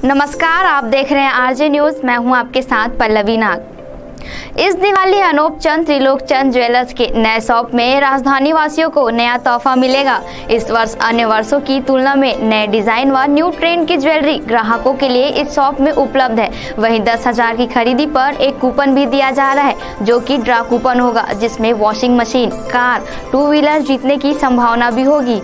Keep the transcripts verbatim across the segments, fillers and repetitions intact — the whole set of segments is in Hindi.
नमस्कार, आप देख रहे हैं आरजे न्यूज। मैं हूं आपके साथ पल्लवी नाग। इस दिवाली अनूप चंद त्रिलोक चंद ज्वेलर्स के नए शॉप में राजधानी वासियों को नया तोहफा मिलेगा। इस वर्ष अन्य वर्षों की तुलना में नए डिजाइन व न्यू ट्रेंड की ज्वेलरी ग्राहकों के लिए इस शॉप में उपलब्ध है। वहीं दस हजार की खरीदी पर एक कूपन भी दिया जा रहा है, जो कि ड्रा कूपन होगा, जिसमें washing machine, car, two wheeler जीतने की संभावना भी होगी।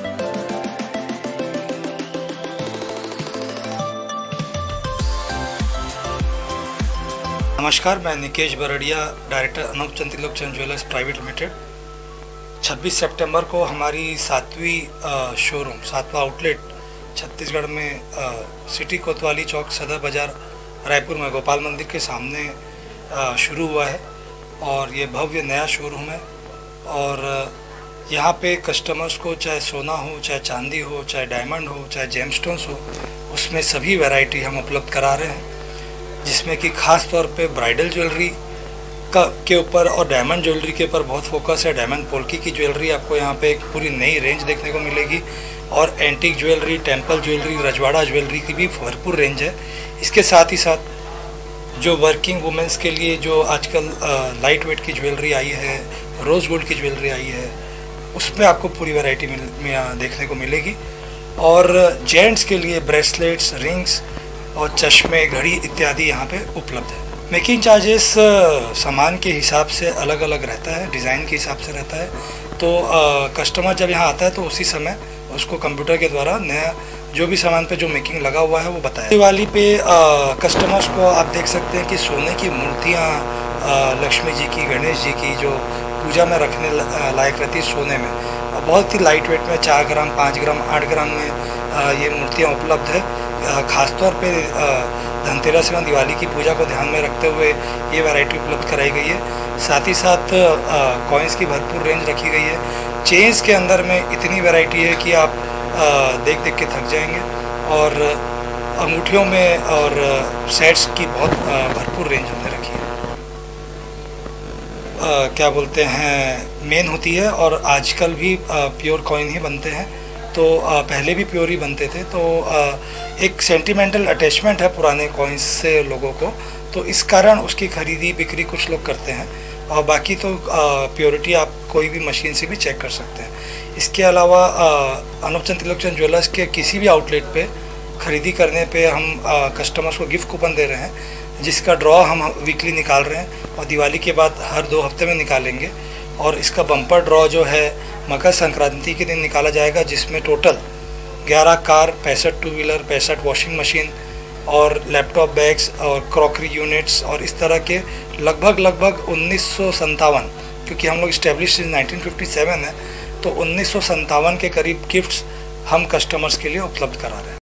नमस्कार, मैं Nikesh Bardiya, director Anoop Chand Trilok Chand Jewellers Private Limited. छब्बीस सितंबर को हमारी सातवीं शोरूम, सातवां आउटलेट छत्तीसगढ़ में आ, सिटी कोतवाली चौक, सदर बाज़ार, रायपुर में गोपाल मंदिर के सामने आ, शुरू हुआ है। और ये भव्य नया शोरूम है। और यहाँ पे कस्टमर्स को चाहे सोना हो, चाहे चांदी हो, चाहे डायमंड हो, चाहे जेमस्टोन्स हो, उसमें सभी वैरायटी हम उपलब्ध करा रहे हैं, जिसमें कि ख़ास तौर पे ब्राइडल ज्वेलरी का के ऊपर और डायमंड ज्वेलरी के ऊपर बहुत फोकस है। डायमंड पोल्की की ज्वेलरी आपको यहाँ पे एक पूरी नई रेंज देखने को मिलेगी। और एंटीक ज्वेलरी, टेम्पल ज्वेलरी, रजवाड़ा ज्वेलरी की भी भरपूर रेंज है। इसके साथ ही साथ जो वर्किंग वुमेंस के लिए जो आजकल लाइट वेट की ज्वेलरी आई है, रोज़ गोल्ड की ज्वेलरी आई है, उसमें आपको पूरी वैरायटी मिल में देखने को मिलेगी। और जेंट्स के लिए ब्रेसलेट्स, रिंग्स और चश्मे, घड़ी इत्यादि यहाँ पे उपलब्ध है। मेकिंग चार्जेस सामान के हिसाब से अलग अलग रहता है, डिज़ाइन के हिसाब से रहता है। तो आ, कस्टमर जब यहाँ आता है तो उसी समय उसको कंप्यूटर के द्वारा नया जो भी सामान पे जो मेकिंग लगा हुआ है वो बताया। दिवाली पे आ, कस्टमर्स को आप देख सकते हैं कि सोने की मूर्तियाँ, लक्ष्मी जी की, गणेश जी की, जो पूजा में रखने लायक रहती है सोने में, बहुत ही लाइट वेट में चार ग्राम, पाँच ग्राम, आठ ग्राम में आ, ये मूर्तियाँ उपलब्ध है। ख़ासतौर पे धनतेरस एवं दिवाली की पूजा को ध्यान में रखते हुए ये वैरायटी उपलब्ध कराई गई है। साथ ही साथ कॉइन्स की भरपूर रेंज रखी गई है। चेन्स के अंदर में इतनी वैरायटी है कि आप आ, देख देख के थक जाएंगे। और अंगूठियों में और सेट्स की बहुत भरपूर रेंज हमने रखी है। आ, क्या बोलते हैं, मेन होती है। और आजकल भी प्योर कॉइन ही बनते हैं, तो पहले भी प्योर ही बनते थे। तो एक सेंटिमेंटल अटैचमेंट है पुराने कॉइन्स से लोगों को, तो इस कारण उसकी खरीदी बिक्री कुछ लोग करते हैं। और बाकी तो प्योरिटी आप कोई भी मशीन से भी चेक कर सकते हैं। इसके अलावा अनूप चंद त्रिलोक चंद ज्वेलर्स के किसी भी आउटलेट पे खरीदी करने पे हम कस्टमर्स को गिफ्ट कूपन दे रहे हैं, जिसका ड्रॉ हम वीकली निकाल रहे हैं और दिवाली के बाद हर दो हफ्ते में निकालेंगे। और इसका बम्पर ड्रॉ जो है मकर संक्रांति के दिन निकाला जाएगा, जिसमें टोटल ग्यारह कार, पैंसठ टू व्हीलर, पैंसठ वॉशिंग मशीन और लैपटॉप बैग्स और क्रॉकरी यूनिट्स और इस तरह के लगभग लगभग उन्नीस सौ संतावन, क्योंकि हम लोग इस्टेब्लिश नाइनटीन फिफ्टी सेवन है, तो उन्नीस सौ संतावन के करीब गिफ्ट्स हम कस्टमर्स के लिए उपलब्ध करा रहे हैं।